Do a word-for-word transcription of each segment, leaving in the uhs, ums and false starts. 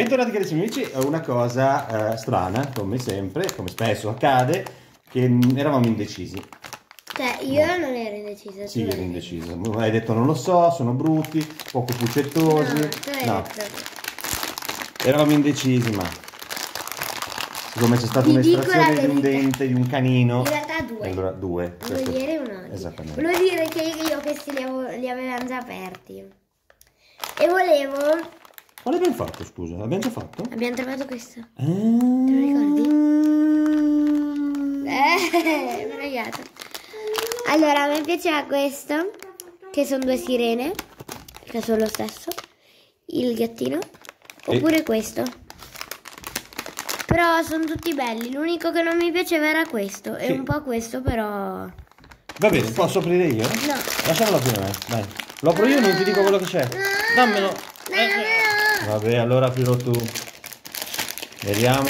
Bentornati carissimi amici, una cosa eh, strana, come sempre, come spesso accade, che eravamo indecisi. Cioè, io no. non ero indecisa. Sì, ero indecisa. Hai detto non lo so, sono brutti, poco puccettosi. No, tu hai no. detto. Eravamo indecisi, ma siccome c'è stata un'estrazione di un dente di un canino. In realtà due. Allora, due. Due ieri e uno oggi. Esattamente. Volevo dire che io questi li, avevo, li avevamo già aperti. E volevo... Quale abbiamo fatto, scusa? L'abbiamo già fatto? Abbiamo trovato questo. Ah. Te lo ricordi? Eh, sbagliato. Allora, a me piaceva questo, che sono due sirene, che sono lo stesso, il gattino, oppure e... questo. Però sono tutti belli, l'unico che non mi piaceva era questo, e sì. un po' questo però... Va bene, posso aprire io? No. Lasciamolo aprire me, dai. Lo apro io e non ti dico quello che c'è. No. Dammelo. No, no, no. Vabbè, allora aprilo tu. Vediamo.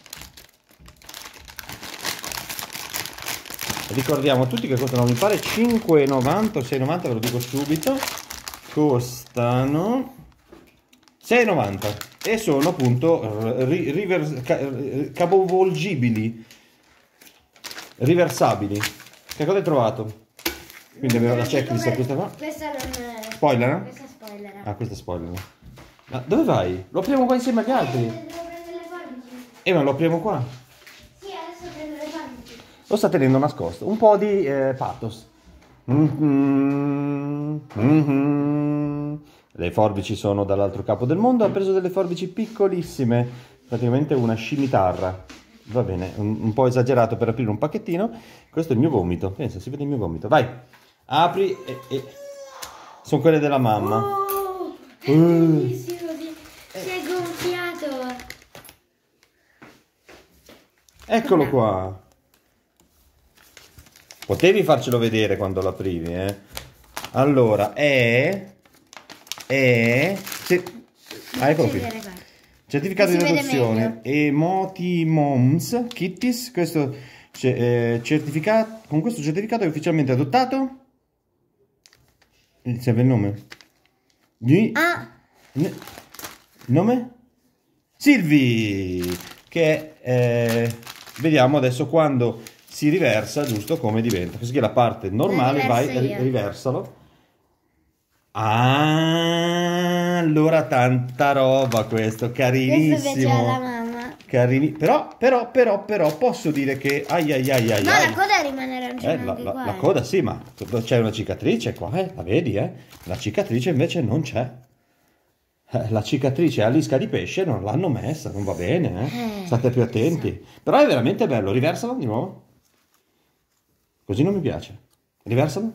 Ricordiamo a tutti che costano, mi pare, cinque e novanta o sei e novanta, ve lo dico subito. Costano sei e novanta e sono appunto ri river capovolgibili, riversabili. Che cosa hai trovato? Quindi avevo la checklist a questa qua. Questa non è... Spoiler? Eh? Questa spoiler. Ah, questa è spoiler. Ma dove vai? Lo apriamo qua insieme agli altri. Eh, devo prendere le forbici. Eh, ma lo apriamo qua. Sì, adesso prendo le forbici. Lo sta tenendo nascosto. Un po' di eh, pathos. Mm-hmm. Mm-hmm. Le forbici sono dall'altro capo del mondo. Ha preso delle forbici piccolissime. Praticamente una scimitarra. Va bene, un, un po' esagerato per aprire un pacchettino. Questo è il mio vomito. Pensa, si vede il mio vomito. Vai, apri e... e... Sono quelle della mamma. Oh, è bellissimo, uh. si, si è gonfiato. Eccolo qua. Potevi farcelo vedere quando l'aprivi, eh? Allora, è... è... Se... Ah, eccolo qui. Certificato di adozione. Emoti Moms Kitties. Questo eh, certificato... Con questo certificato è ufficialmente adottato. Serve il nome? Di... Ah. Nome? Silvi! Che eh, vediamo adesso quando si riversa, giusto, come diventa. Questa è la parte normale, vai, ri riversalo. Ah, allora tanta roba questo, carinissimo. Questo piaceva alla mamma. Carini... Però, però, però, però, posso dire che... Ai, ai, ai, ai, no, ai. la coda rimane arancione eh, la, anche la, qua. la eh. coda sì, ma c'è una cicatrice qua, eh? La vedi, eh? La cicatrice invece non c'è. Eh, la cicatrice a lisca di pesce non l'hanno messa, non va bene, eh? eh State più attenti. Sì. Però è veramente bello. Riversalo di nuovo. Così non mi piace. Riversalo.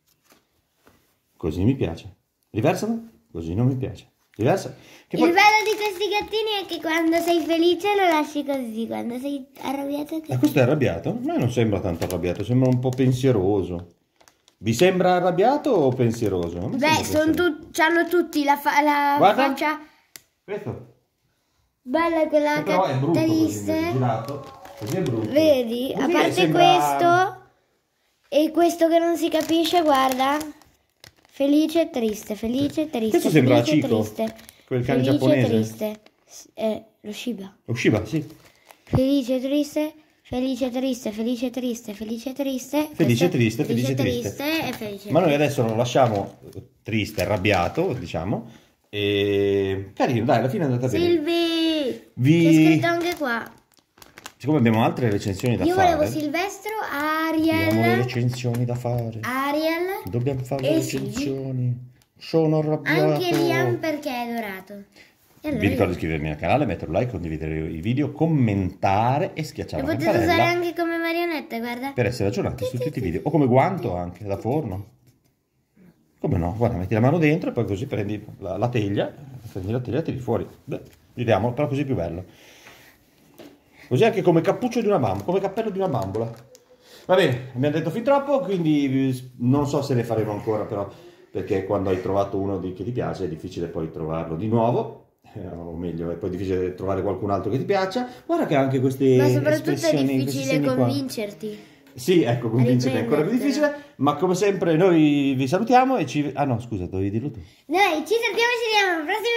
Così mi piace. Riversalo. Così non mi piace. Diversa. Che poi... Il bello di questi gattini è che quando sei felice lo lasci così, quando sei arrabbiato così. E questo è arrabbiato? A me non sembra tanto arrabbiato, sembra un po' pensieroso. Vi sembra arrabbiato o pensieroso? Beh, sono tu... c'hanno tutti la, fa... la faccia... Questo? Bella quella però è brutto così, girato. Così è brutto. Vedi? Così a parte sembra... questo e questo che non si capisce, guarda. Felice e triste, felice e triste. Questo sembra felice Chico, triste, quel cane felice giapponese. Triste. Eh, lo Shiba. Lo Shiba, sì. Felice triste, felice triste, felice triste, felice triste. Felice triste, felice, felice triste. triste e felice. Ma noi adesso lo lasciamo triste, arrabbiato, diciamo. E carino, dai, alla fine è andata bene. Silvi! Vi... C'è scritto anche qua. Siccome abbiamo altre recensioni da Io fare. Io volevo Silvestro, Ariel. Abbiamo le recensioni da fare. Ariel. Dobbiamo fare le recensioni. Sono arrabbiato. Anche Liam perché è dorato. Allora vi ricordo di iscrivermi al canale, mettere un like, condividere i video, commentare e schiacciare la campanella. Lo potete usare anche come marionette, guarda. Per essere aggiornati su tutti i video. O come guanto anche, da forno. Come no? Guarda, metti la mano dentro e poi così prendi la, la teglia, prendi la teglia e tiri fuori. Beh, vediamo, però così è più bello. Così anche come cappuccio di una bambola, come cappello di una bambola. Va bene, abbiamo detto fin troppo, quindi non so se ne faremo ancora, però, perché quando hai trovato uno di, che ti piace è difficile poi trovarlo di nuovo, eh, o meglio, è poi difficile trovare qualcun altro che ti piaccia. Guarda che anche queste ma soprattutto è difficile qua. convincerti. Sì, ecco, convincerti è ancora più difficile, ma come sempre noi vi salutiamo e ci... Ah no, scusa, dovevi dirlo tu. Noi ci sentiamo e ci vediamo al prossimo